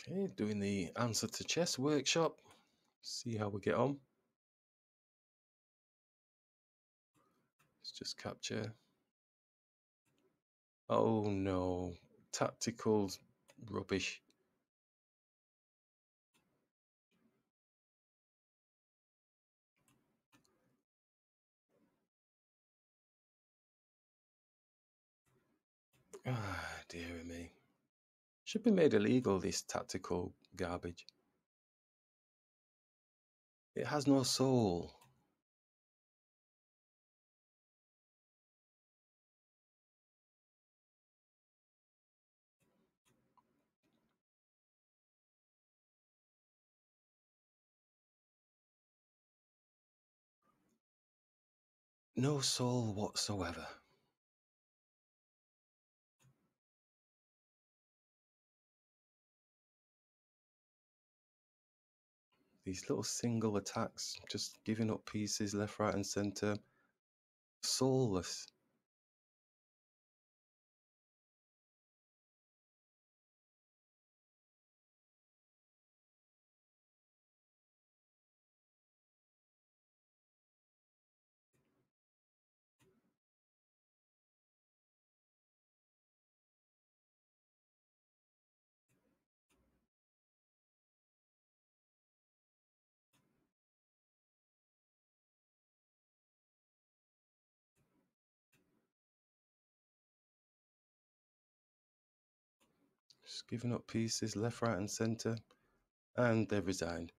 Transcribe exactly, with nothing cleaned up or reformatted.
Okay, doing the answer to chess workshop. See how we get on. Let's just capture. Oh no, tactical rubbish. Ah, dear me. Should be made illegal, this tactical garbage. It has no soul. No soul whatsoever. These little single attacks, just giving up pieces left, right and centre. Soulless. Just giving up pieces left, right and centre. And they've resigned.